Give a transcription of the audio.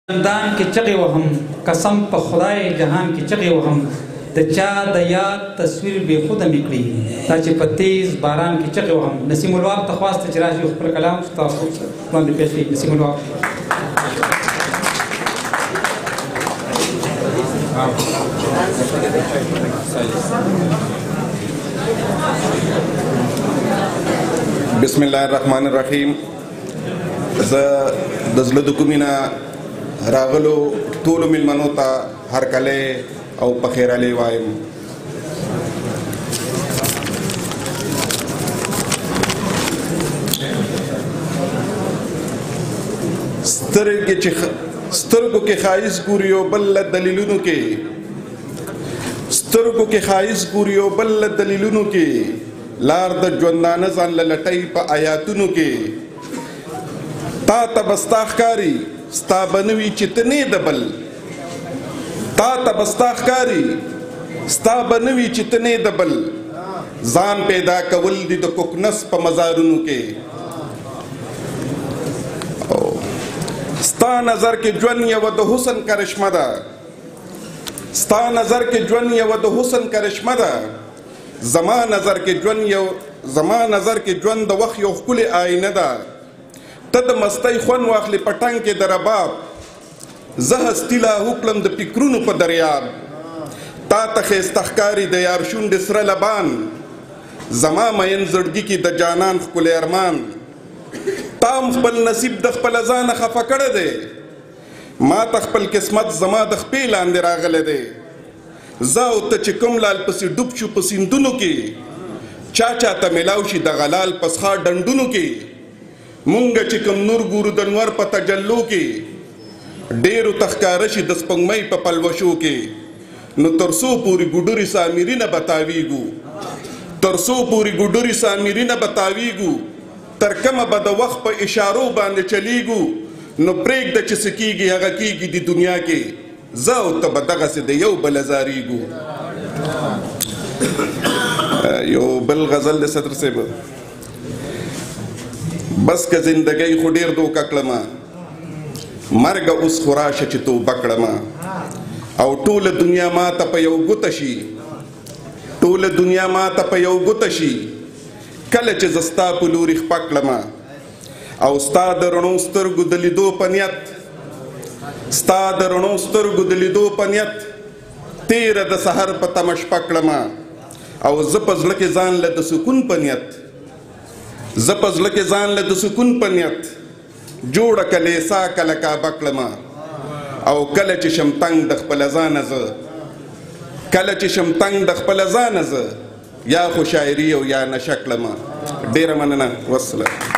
دان کې چغې وهم قسم په خدای جهان کې چغې وهم د چا د یاد تصویر بې خوده مې کړي دا چې په تیز باران کې چغې وهم. نسیم الواق ته خواسته چې راشي خپل کلام تاسو باندې پیش کړي. نسیم الواق. بسم الله الرحمن الرحیم. زه د زړه د کومې نه راغلو ټولو میلمنو ته هرکلی او پخیرالی وایم. سترګو کې ښایست ګوري او بل له دلیلونو کې سترګو کې ښایست ګوري او بل له دلیلونو کې لار د ژوندانه ځان له لټۍ په آیاتونو کې تا ته به ستا ښکاري ستا به نه وي چې ته نه د بل تا ته به ستا ښکاري ستا به نه وي چې ته نه د بل ځان پیدا کول دي د کوکنس په مزارونو کې ستا نظر کې ژوند یوه د حسن کرشمه ده ستا نظر کې ژوند یوه د حسن کرشمه ده زما نظر کې ژوند د وخت یو ښکلې آینه ده ته د مستۍ خوند واخلې په ټنګ کې د رباب زه هستي لا وکړم د فکرونو په دریاب تا ته ښایسته ښکاري د یار شونډې سره لبان زما مین زړګي کې د جانان ښکلی ارمان تا هم خپل نصیب د خپله ځانه خفه کړی دی ما ته خپل قسمت زما د خپې لاندې راغلی دی زه او ته چې کوم لال پسې ډوب شو په سیندونو کې چا ته میلاو شي د غلال په څښا ډنډونو کې مونږ چې کوم نور ګورو د نور په تجلو کې ډېرو ته ښکاره شي د سپوږمۍ په پلوشو کې نو تر څو پورې ګوډوري سامیرینه به تاویږو تر کومه به د وخت په اشارو باندې چلیږو نو پرېږده چې څه کېږي هغه کېږي د دنیا کې زه او ته به دغسې د یو بله زارېږو. یو بل غزل د صدر صاحب بس که زندګۍ خو ډېر دوکه کړمه مرګه اوس خو راشه چې توبه کړمه او ټوله دنیا ما ته په یو ګوته شي کله چې زه ستا په لوري خپه کړمه او ستا د رڼو سترګو د لیدو په نیت تیره د سحر په تمه شپه کړمه او زه په زړه کې ځان له د سکون په نیت جوړه کلیسا کله کعبه کړمه او کله چې شم تنګ د خپله ځانه زه یا خو شاعري او یا نشه کړمه. ډېره مننه. والسلام.